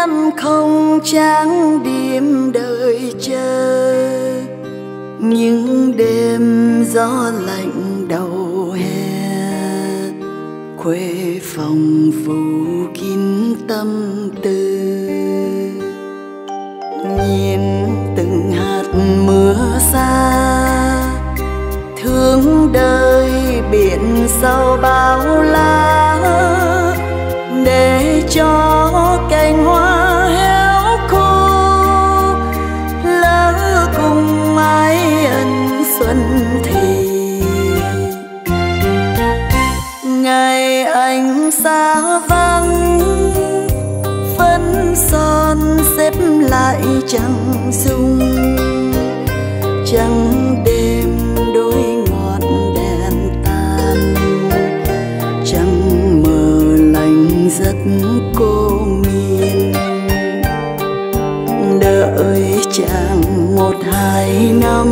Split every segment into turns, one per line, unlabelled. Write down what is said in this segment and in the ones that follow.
em không trang điểm đợi chờ những đêm gió lạnh đầu hè, khuê phòng phủ kín tâm tư. Nhìn từng hạt mưa xa, thương đời biển sâu bao la, để cho cành hoa héo khô lỡ cùng ai ân xuân thì. Ngày anh xa vắng, phấn son xếp lại chẳng dung, trăng đêm đôi ngọn đèn tan, trăng mờ lạnh giấc cô miên. Đợi chàng 1-2 năm,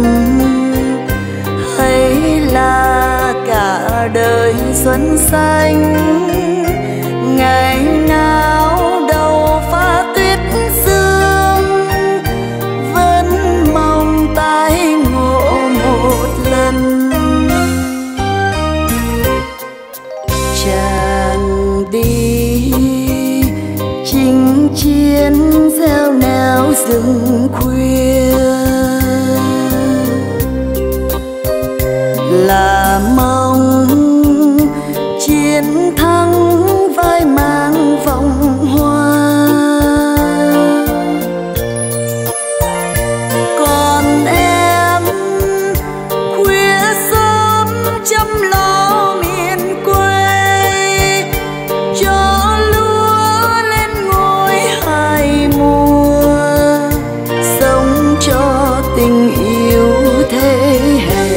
hay là cả đời xuân xanh, ngày nào đầu pha tuyết sương, vẫn mong tái ngộ một lần. Chàng đi chinh chiến gieo neo rừng khuya, là mong chiến thắng vai mang vòng hoa. Còn em khuya sớm chăm lo miền quê, cho lúa lên ngôi 2 mùa, sống cho tình yêu thế hệ.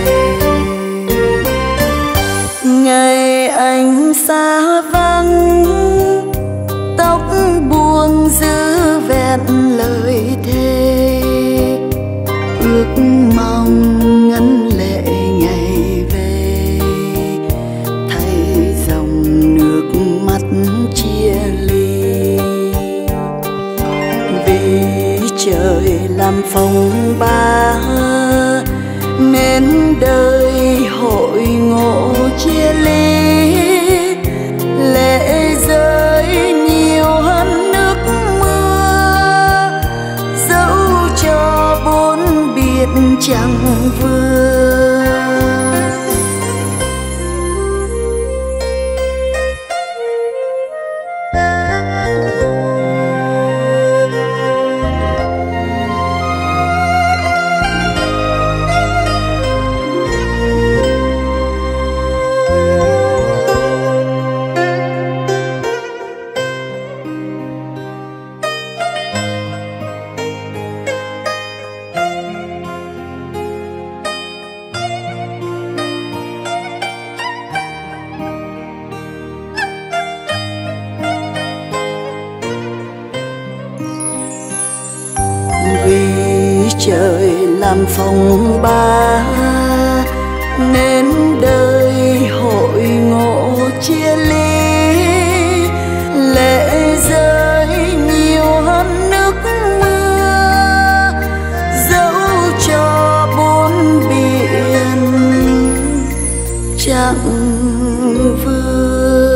Ngày anh xa vắng, tóc buông giữ vẹn lời thề, ước mong ngân lệ ngày về, thay dòng nước mắt chia ly. Vì trời làm phong ba nên đời hội ngộ chia ly, lệ rơi nhiều hơn nước mưa, dẫu cho bốn biển chẳng vừa. Vì trời làm phong ba nên đời hội ngộ chia ly, lệ rơi nhiều hơn nước mưa, dẫu cho bốn biển chẳng vừa.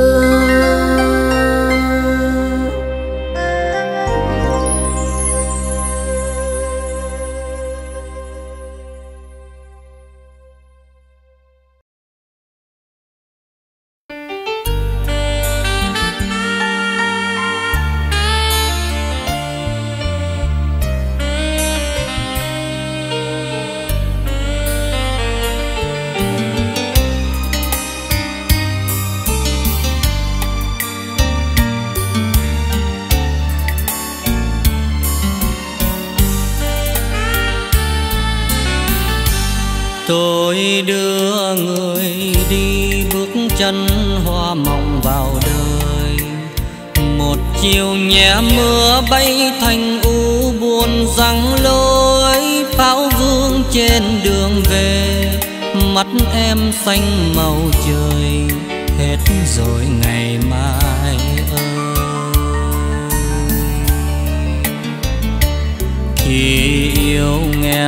Tôi đưa người đi bước chân hoa mộng vào đời. Một chiều nhẹ mưa bay thành u buồn răng lối, pháo vương trên đường về. Mắt em xanh màu trời, hết rồi ngày mai ơi.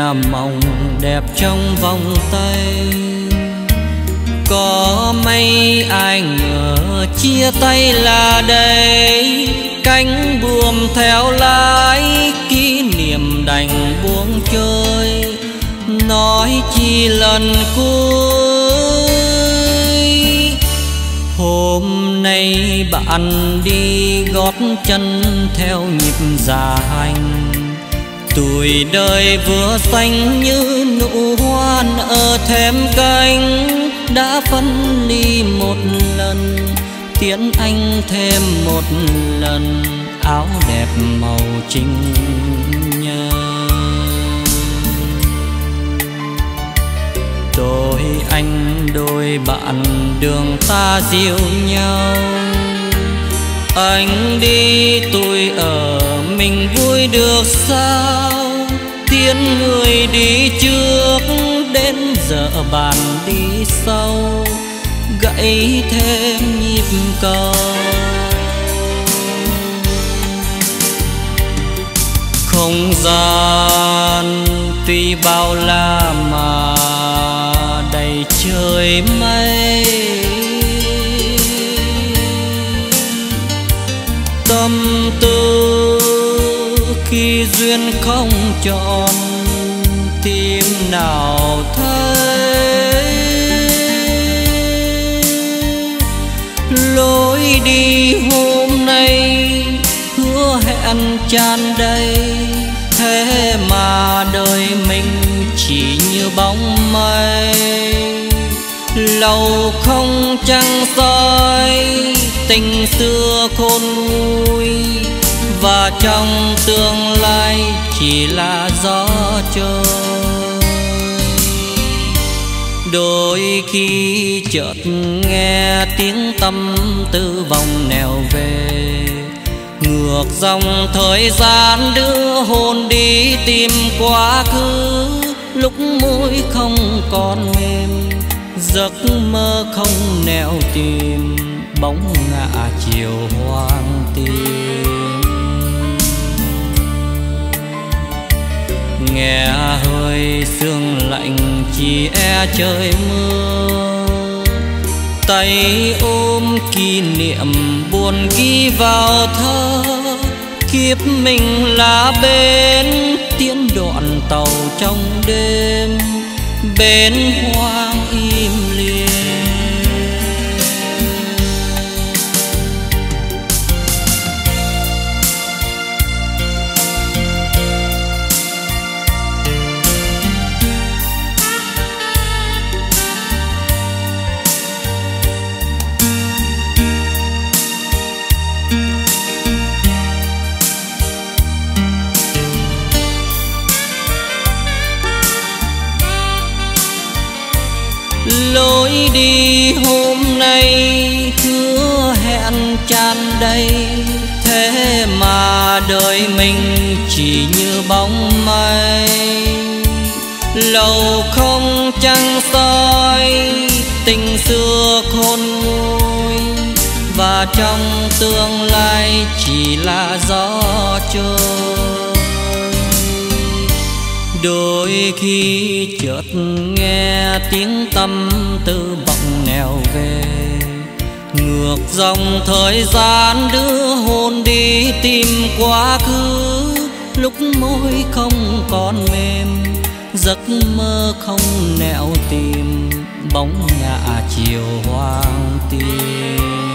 mộng đẹp trong vòng tay. Có mấy ai ngờ chia tay là đây, cánh buồm theo lái kỷ niệm đành buông trôi. Nói chi lần cuối, hôm nay bạn đi gót chân theo nhịp già hành. Tuổi đời vừa xanh như nụ hoan ở thềm cánh, đã phân ly một lần, tiễn anh thêm một lần áo đẹp màu trinh nhớ. Tôi anh đôi bạn đường ta dìu nhau, anh đi tôi ở mình vui được sao. Tiến người đi trước đến giờ bạn đi sau, gãy thêm nhịp cầu. Không gian tuy bao la mà đầy trời mây, tâm tư khi duyên không tròn tim nào thấy. Lối đi hôm nay hứa hẹn tràn đầy, thế mà đời mình chỉ như bóng mây. Lâu không trăng soi tình xưa khôn nguôi, và trong tương lai chỉ là gió trôi. Đôi khi chợt nghe tiếng tâm tư vòng nẻo về, ngược dòng thời gian đưa hồn đi tìm quá khứ. Lúc môi không còn mềm, giấc mơ không nẻo tìm, bóng ngả chiều hoang tim. Nghe hơi sương lạnh chỉ e trời mưa, tay ôm kỷ niệm buồn ghi vào thơ. Kiếp mình là bên tiến đoạn tàu trong đêm, bến hoang im lìm. Lối đi hôm nay hứa hẹn tràn đầy, thế mà đời mình chỉ như bóng mây. Lâu không trăng soi tình xưa khôn nguôi, và trong tương lai chỉ là gió trôi. Đôi khi chợt nghe tiếng tâm tư vọng nẻo về, ngược dòng thời gian đưa hồn đi tìm quá khứ. Lúc môi không còn mềm, giấc mơ không nẻo tìm, bóng ngả chiều hoang tim.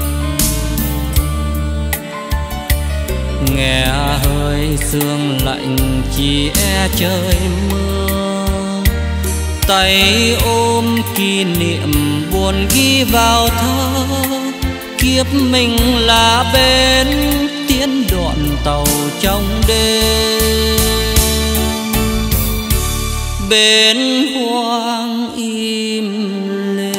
Nghe hơi sương lạnh chỉ e trời mưa, tay ôm kỷ niệm buồn ghi vào thơ. Kiếp mình là bên tiến đoạn tàu trong đêm, bên hoang im lìm.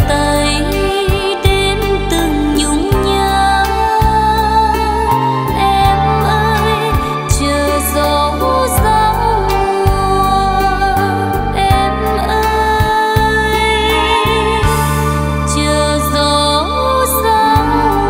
tay đến từng nhung nhớ. Em ơi chờ dấu giao mùa, em ơi chờ dấu giao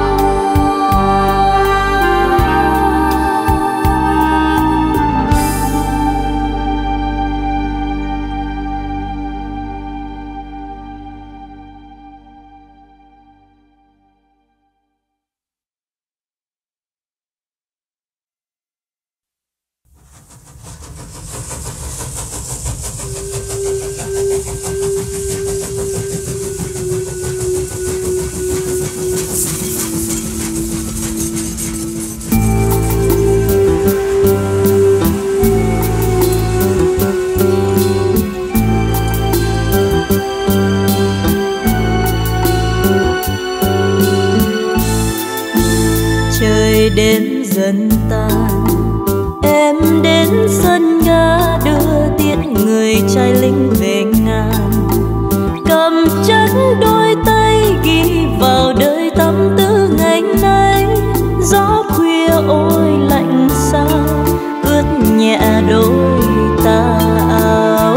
trời đến dần tàn. Em đến sân ga đưa tiễn người trai lính về ngàn, cầm chắc đôi tay ghi vào đời tâm tư ngày nay. Gió khuya ôi lạnh sao ướt nhẹ đôi tà áo.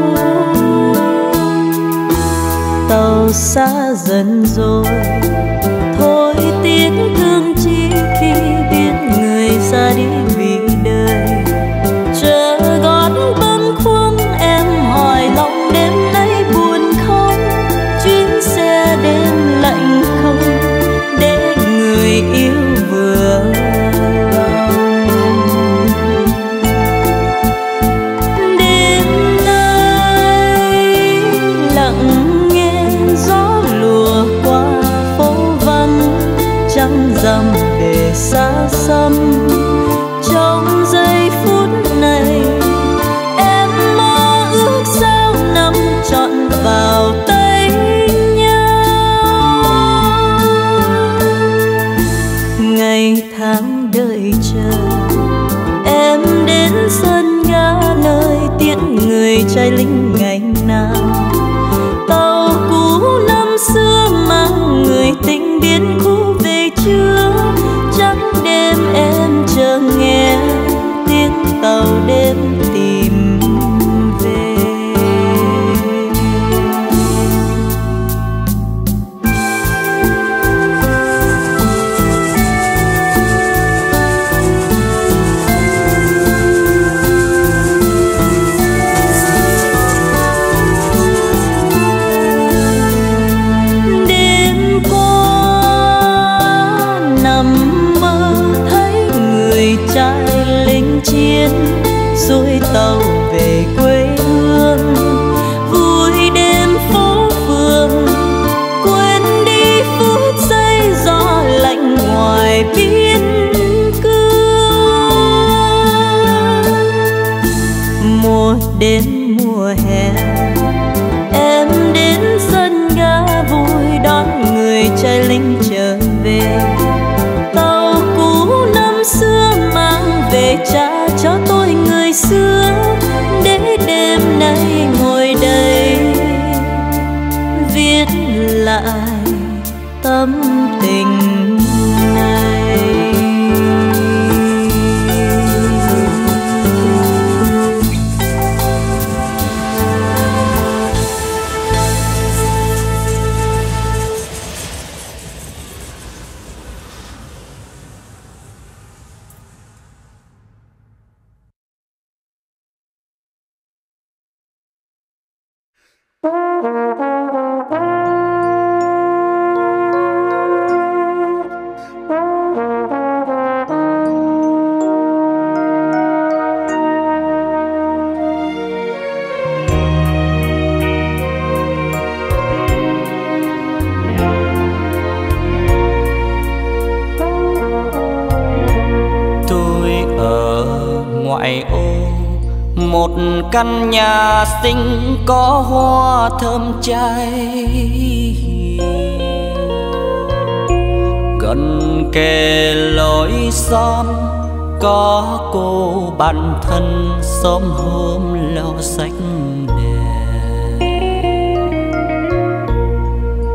Tàu xa dần rồi thôi tiếng thương chi khi biết người ra đi vì đời. Chờ gót bâng khuâng em hỏi lòng đêm nay buồn không, chuyến xe đêm lạnh không để người yêu vừa lòng. Đêm nay lặng nghe gió lùa qua phố vắng, trăng rằm để xa xăm. Trong giây phút này em mơ ước sao nắm trọn vào tay nhau. Ngày tháng đợi chờ em đến sân ga nơi tiễn người trai lính ngày nào. Tàu cũ năm xưa mang người tình biến khu về chưa. Chắc đêm em chờ nghe tiếng tàu đêm tìm về. Đêm qua nằm mơ thấy người trai lính chiến xuôi tàu về quê hương. Vui đêm phố phường quên đi phút giây gió lạnh ngoài biên cương. Mùa đến mùa hè em đến sân ga vui đón người trai lính trở về. Tàu cũ năm xưa mang về trả cho tôi người xưa, để đêm nay ngồi đây viết lại tâm tình này.
một căn nhà xinh có hoa thơm cháy, gần kề lối xóm có cô bạn thân xóm hôm lau sạch đèn.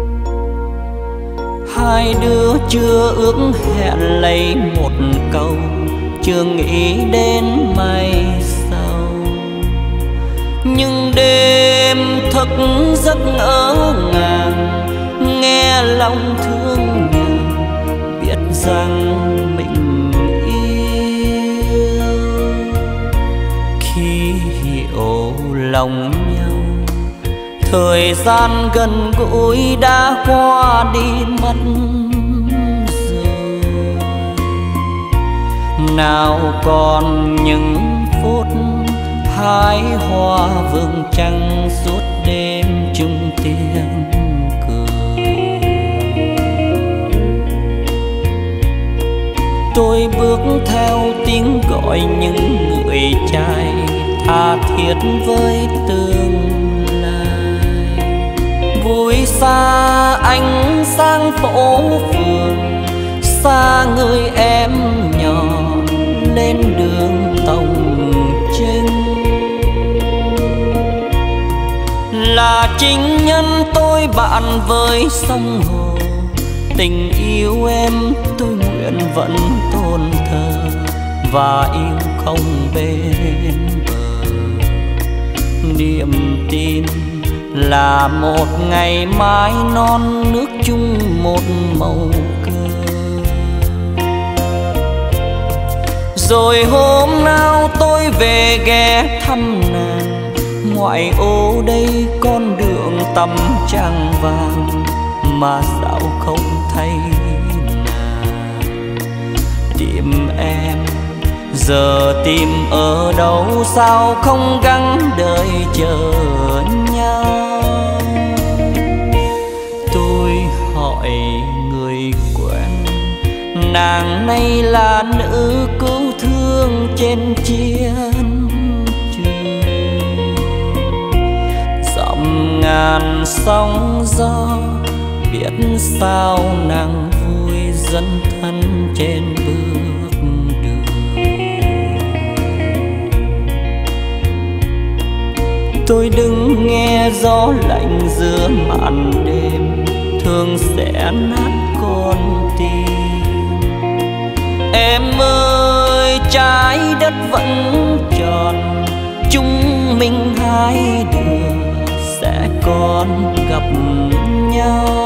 hai đứa chưa ước hẹn lấy một câu, chưa nghĩ đến mai sau. Nhưng đêm thức giấc ngỡ ngàng, nghe lòng thương nhớ, biết rằng mình yêu. Khi hiểu lòng nhau, thời gian gần gũi đã qua đi mất rồi. Nào còn những phút hái hoa vườn trăng suốt đêm chung tiếng cười. Tôi bước theo tiếng gọi những người trai tha thiết với tương lai. Vui xa ánh sáng phố phường, xa người em nhỏ lên đường Tổng Trinh. Là chính nhân tôi bạn với sông hồ, tình yêu em tôi nguyện vẫn tôn thờ và yêu không bên bờ. Niềm tin là một ngày mái non nước chung một màu cờ. Rồi hôm nào tôi về ghé thăm nàng, ngoại ô đây con đường tăm trăng vàng mà sao không thấy nàng. Tìm em giờ tìm ở đâu, sao không gắng đợi chờ nhau. Tôi hỏi người quen, nàng này là nữ cứu thương trên chiến trường. Dặm ngàn sóng gió, biết sao nàng vui dẫn thân trên bước đường. Tôi đứng nghe gió lạnh giữa màn đêm, thương sẽ nát con tim. Em ơi trái đất vẫn tròn, chúng mình hai đứa sẽ còn gặp nhau.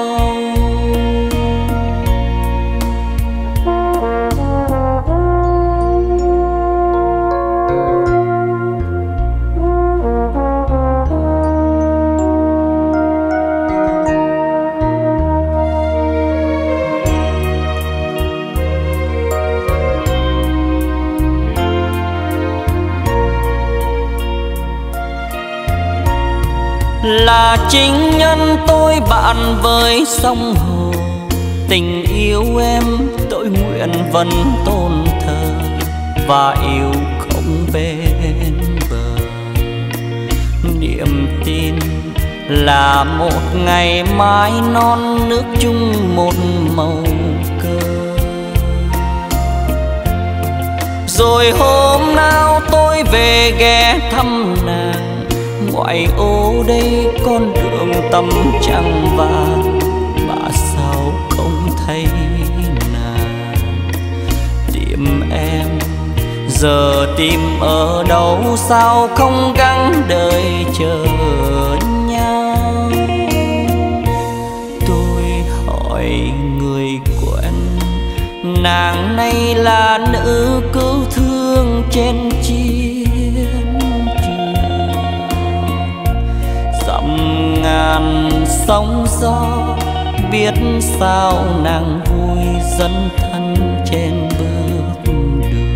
Là chính nhân tôi bạn với sông hồ, tình yêu em tôi nguyện vẫn tôn thờ và yêu không bên bờ. Niềm tin là một ngày mái non nước chung một màu cờ. Rồi hôm nào tôi về ghé thăm nàng, ngoại ô đây con đường tăm trăng vàng mà sao không thấy nàng. Tìm em giờ tìm ở đâu, sao không gắng đợi chờ nhau. Tôi hỏi người quen, nàng này là nữ cứu thương trên chiến trường. Dặm ngàn sóng gió, biết sao nàng vui dẫn thân trên bước đường.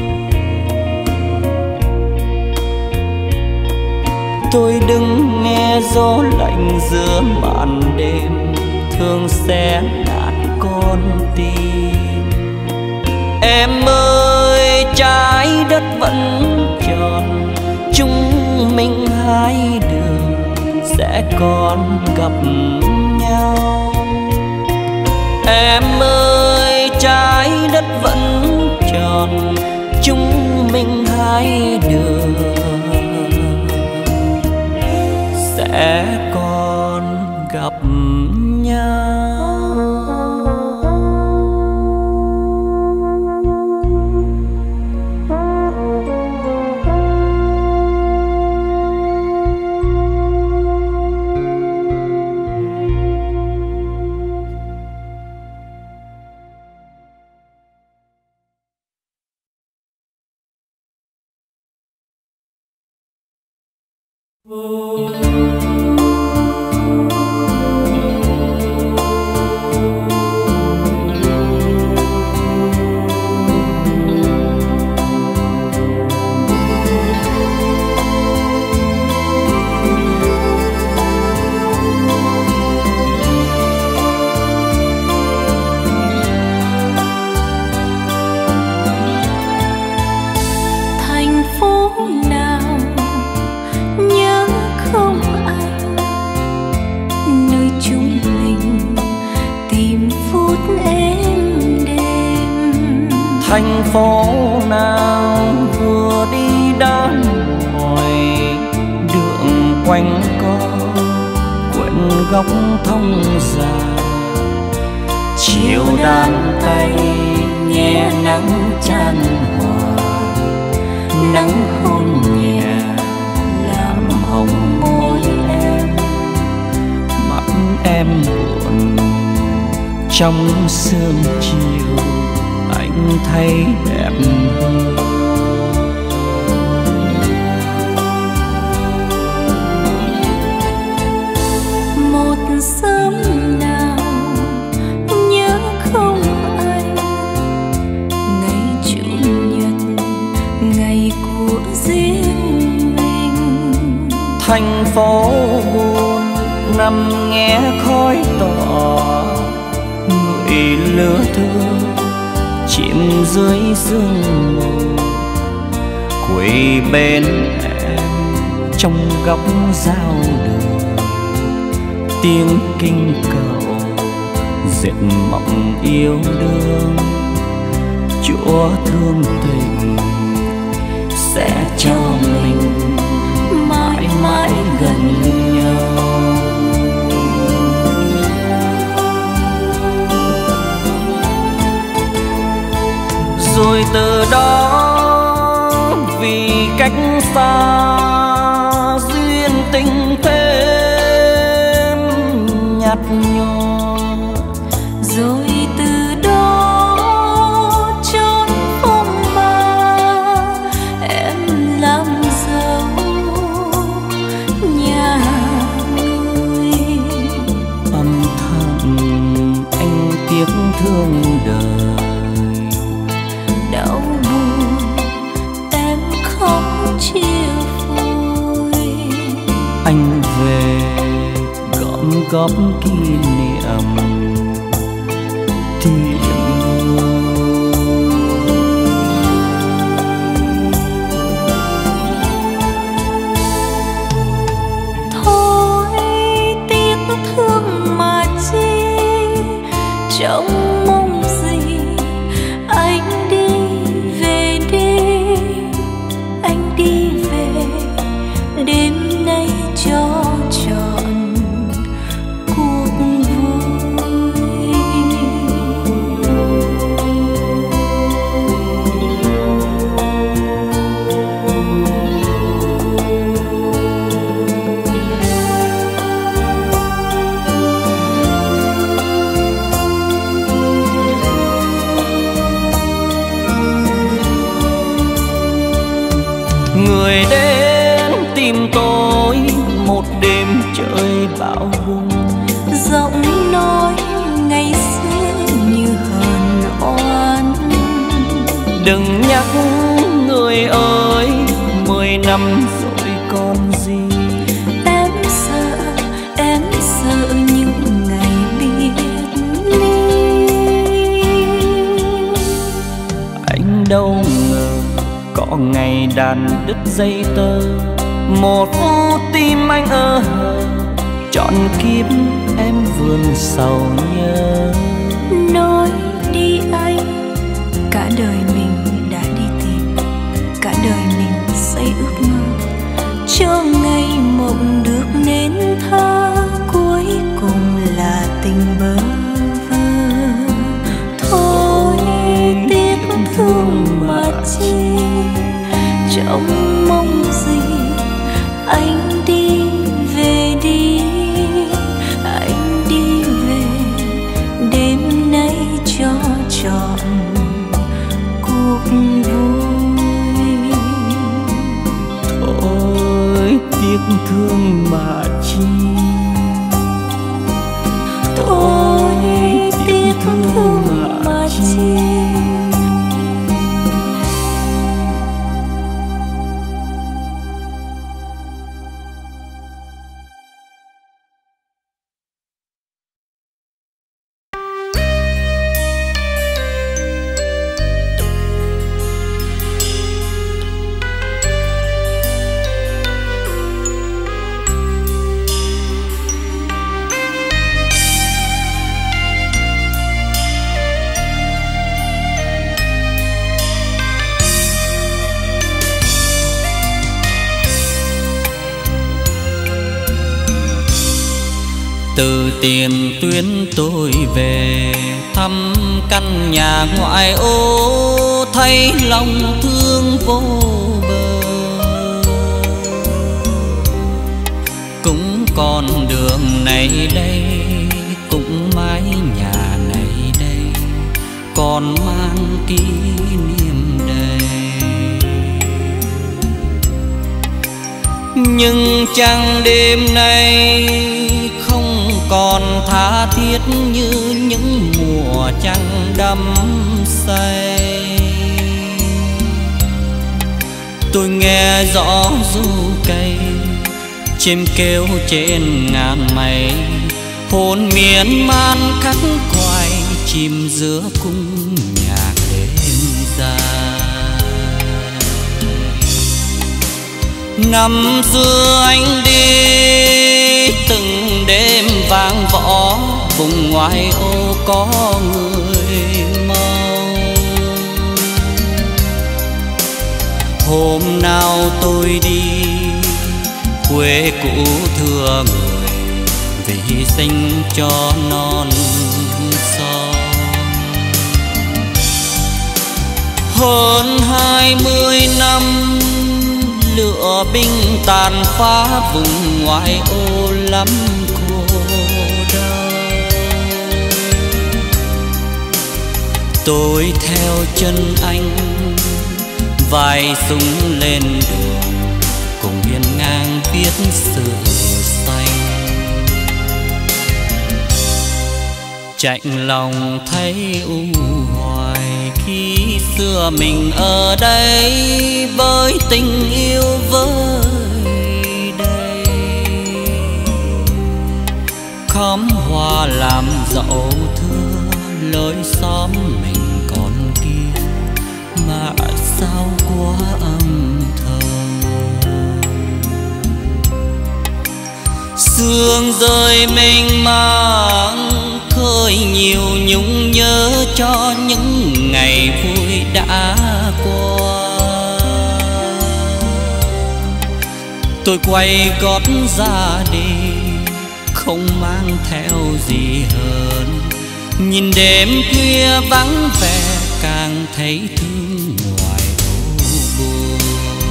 Tôi đứng nghe gió lạnh giữa màn đêm, thương sẽ nát con tim. Em ơi trái đất vẫn tròn, chúng mình hai đường sẽ còn gặp nhau. Em ơi trái đất vẫn tròn, chúng mình hai đường sẽ còn gặp nhau. Thành phố nào vừa đi đám hỏi đường quanh co quyện góc thông già, chiều đàn tay nghe nắng chan hòa, nắng hôn nhẹ làm hồng môi em, mắt em buồn trong sương chiều anh thấy đẹp hơn.
Một sớm nào nhớ không anh, ngày chủ nhật ngày của riêng mình.
Thành phố buồn nằm nghe khói tỏa, người lứa thương chìm dưới sương mù, quỳ bên em trong góc giao đường, tiếng kinh cầu dệt mộng yêu đương. Chúa thương tình sẽ cho mình mãi mãi gần nhau. Rồi từ đó vì cách xa duyên tình thêm nhạt nhòa.
Rồi từ đó chốn phong ba em làm dâu nhà người.
Âm thầm anh tiếc thương đời,
đau buồn em khóc chia phôi.
anh về gom góp kỷ niệm tìm
thôi tiếc thương mà chi, trong mong gì anh đi về đi, anh đi về đêm nay cho trọn cuộc vui.
người đến tìm tôi một đêm trời bão bùng.
Giọng nói ngày xưa như hờn oan,
Đừng nhắc người ơi, 10 năm rồi còn gì.
Em sợ những ngày biệt ly.
Anh đâu ngờ có ngày đàn đứt dây tơ, một phút tim anh ơ hờ, trọn kiếp em vườn sầu nhớ.
Nói đi anh, cả đời mình đã đi tìm, cả đời mình xây ước mơ, cho ngày mộng được nên thơ, cuối cùng là tình bơ vơ. Thôi tiếc thương mà chi, trong mong gì anh đi về đi, anh đi về đêm nay cho trọn
từ tiền tuyến tôi về thăm căn nhà ngoại ô, thấy lòng thương vô bờ. Cũng con đường này đây, cũng mái nhà này đây, còn mang kỷ niệm đầy. Nhưng chẳng đêm nay không còn tha thiết như những mùa trăng đắm say. Tôi nghe rõ ru cây, chim kêu trên ngàn mây, hồn miên man khắc khoải chìm giữa cung nhạc đêm dài. Năm xưa anh đi từng đêm vang võ, vùng ngoại ô có người mau. Hôm nào tôi đi quê cũ thưa người, vì hy sinh cho non son. Hơn 20 năm lửa binh tàn phá, vùng ngoại ô lắm khổ đau. Tôi theo chân anh vai súng lên đường, cùng hiên ngang viết sự xanh. Chạnh lòng thấy u hoài khi xưa mình ở đây, với tình yêu với đây. Khóm hoa làm dẫu thưa lối xóm mình còn kia, mà sao quá âm thầm. Sương rơi mênh mang khơi nhiều nhung nhớ cho những ngày vui đã qua. Tôi quay gót ra đi, không mang theo gì hơn. Nhìn đêm khuya vắng vẻ, càng thấy thương ngoài ô buồn.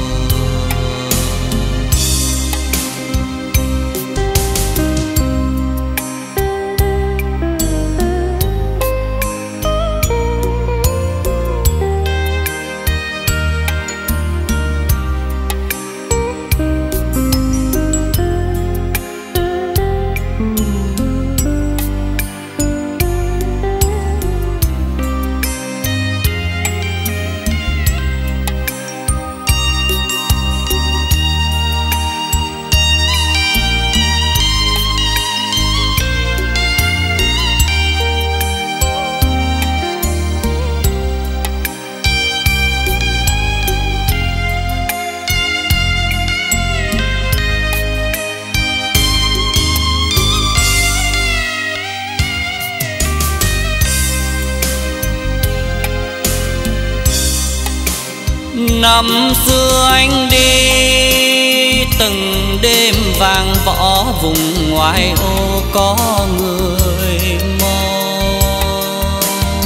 Năm xưa anh đi từng đêm vang võ, vùng ngoại ô có người mong.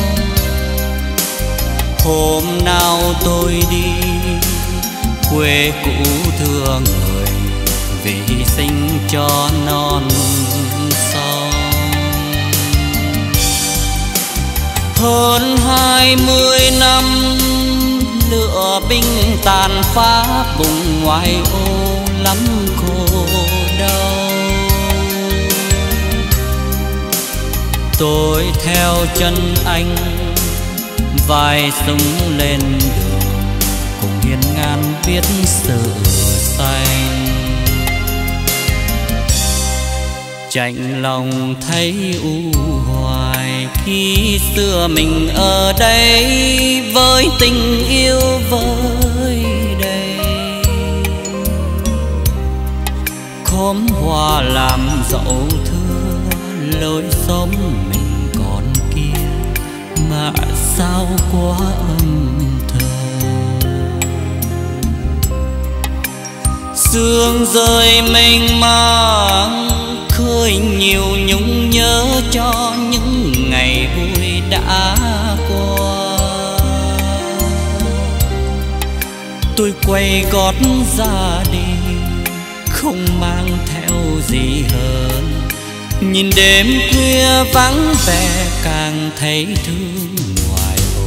Hôm nào tôi đi quê cũ thưa người, vì hy sinh cho non son. Hơn 20 năm lửa binh tàn phá, vùng ngoại ô lắm khổ đau. Tôi theo chân anh vai súng lên đường, cùng hiên ngang viết sự xanh. Chạnh lòng thấy u hoài khi xưa mình ở đây, với tình yêu với đây. Khóm hoa làm dẫu thưa lối xóm mình còn kia, mà sao quá âm thầm. Sương rơi mênh mang khơi tôi nhiều nhung nhớ cho những ngày vui đã qua. Tôi quay gót ra đi, không mang theo gì hơn. Nhìn đêm khuya vắng vẻ càng thấy thương ngoài ô.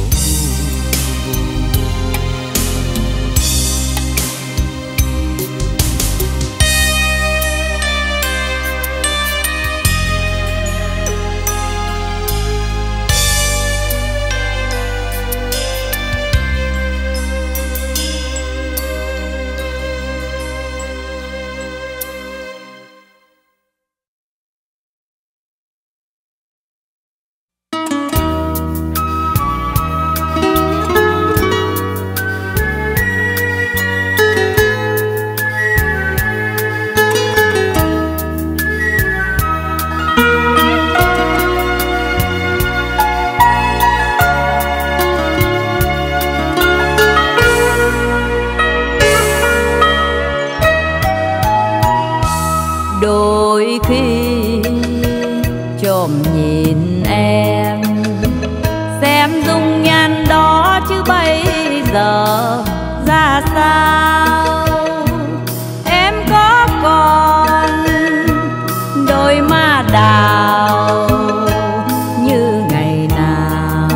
Đôi khi trộm nhìn em, xem dung nhan đó chứ bây giờ ra sao. Em có còn đôi má đào như ngày nào.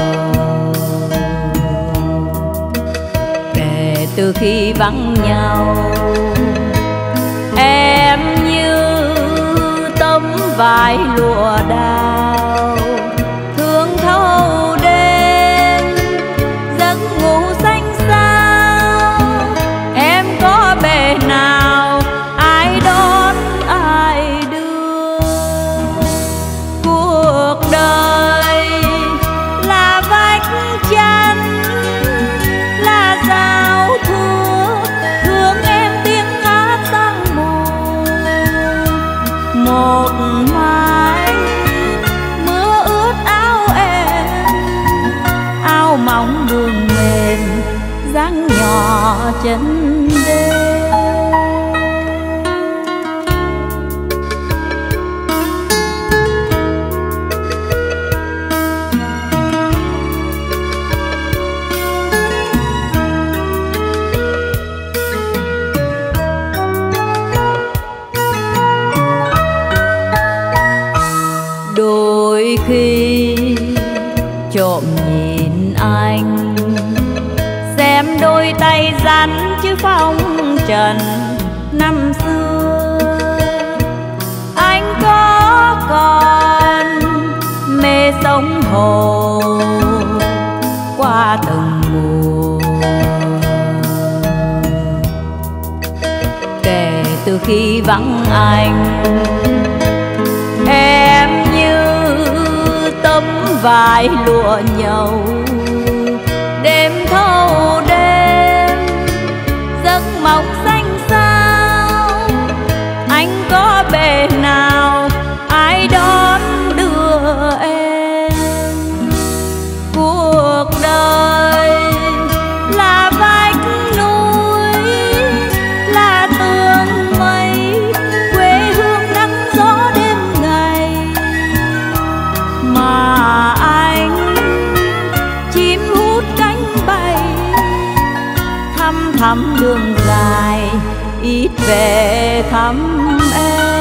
Kể từ khi vắng nhau, em vải lụa đào thương thâu đêm giấc ngủ xanh xao. Em có bề nào ai đón ai đưa. Cuộc đời là vách chắn, là giao thua, thương em tiếng hát sang mùa. Một mái mưa ướt áo em, áo mỏng đường mềm dáng nhỏ chân đêm. Đôi khi trộm nhìn anh, xem đôi tay rắn chứ phong trần năm xưa. Anh có còn mê sông hồ qua từng mùa. Kể từ khi vắng anh, em như tấm vải lụa nhầu đêm thâu đêm giấc mộng xanh xao. Anh có bề nào ai đón đưa em. Cuộc đời là vách núi, là tường mây, quê hương nắng gió đêm ngày. Mà anh chim hút cánh bay, thăm thăm đường dài ít về thăm em.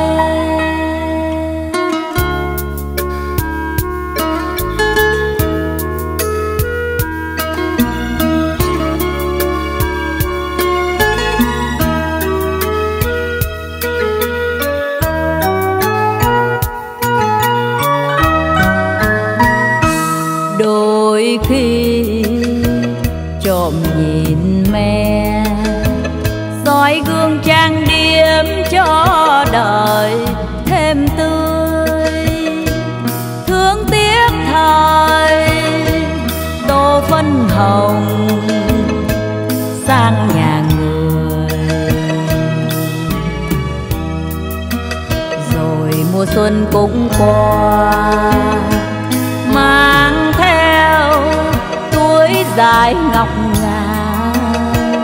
Đôi khi trộm nhìn mẹ, soi gương trang điểm cho đời thêm tươi. Thương tiếc thời tô phân hồng sang nhà người, rồi mùa xuân cũng qua, mang theo túi dài ngọc ngà.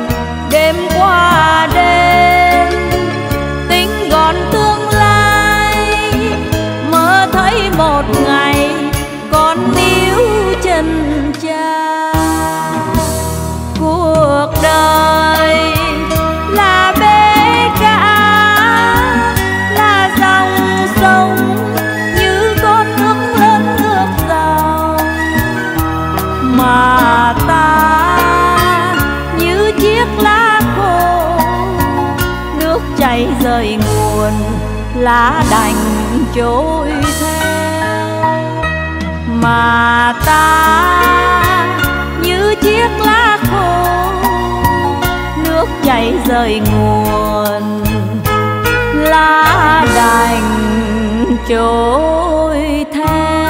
Đêm qua đêm tính gọn tương lai, lá đành trôi theo. Mà ta như chiếc lá khô, nước chảy rời nguồn, lá đành trôi theo.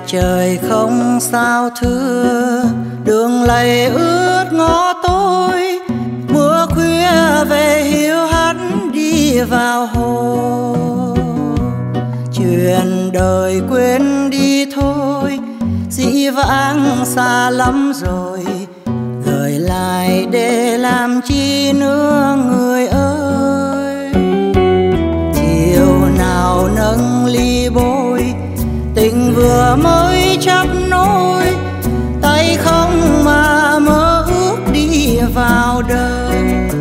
trời không sao thưa, đường lầy ướt ngõ tối, mưa khuya về hiu hắt đi vào hồ. Chuyện đời quên đi thôi, dĩ vãng xa lắm rồi, gửi lại để làm chi nữa người ơi. Chiều nào nâng ly bôi, tình vừa mới chắp nối, tay không mà mơ ước đi vào đời.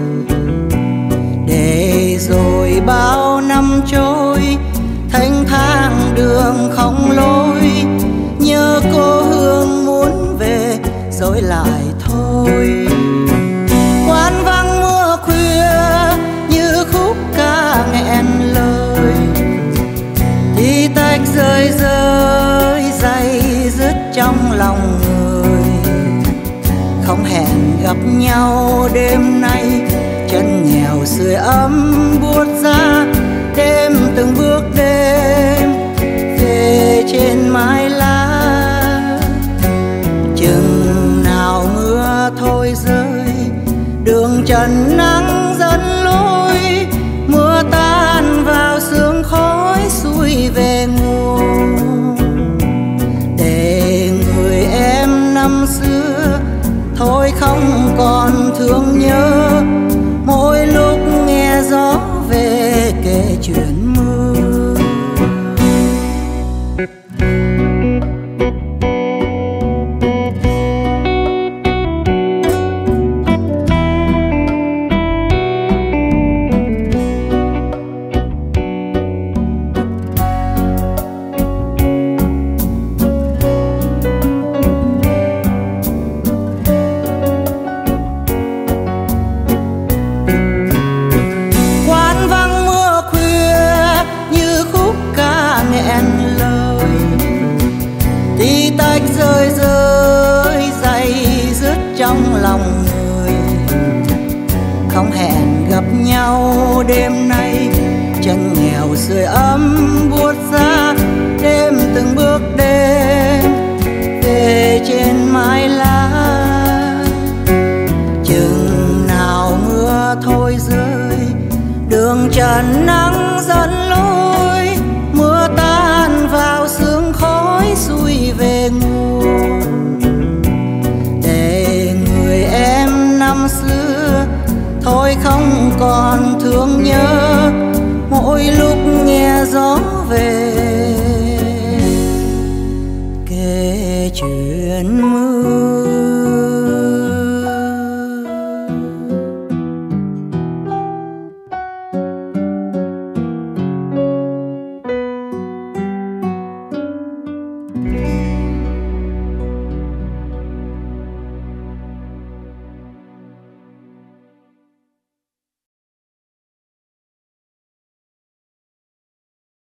Để rồi bao năm trôi, thanh thang đường không lối, nhớ cô hương muốn về rồi lại thôi. Quán vắng mưa khuya như khúc ca nghẹn lời, tí tách rơi rơi day dứt trong lòng người. Không hẹn gặp nhau đêm nay, chân nghèo sưởi ấm buốt giá, đêm từng bước đêm về trên mái lá. Chừng nào mưa thôi rơi, đường trần nắng dẫn lối, mưa tan vào sương khói xuôi về nguồn. Để người em năm xưa thôi không còn thương nhớ, mỗi lúc nghe gió về kể chuyện mưa. Rơi rơi day dứt trong lòng người. Không hẹn gặp nhau đêm nay, chân nghèo sưởi ấm buốt giá, đêm từng bước đêm về trên mái lá. Chừng nào mưa thôi rơi, đường trần nắng dẫn lối, mưa tan vào sương khói xuôi về nguồn. Để người em năm xưa thôi không còn thương nhớ, mỗi lúc nghe gió về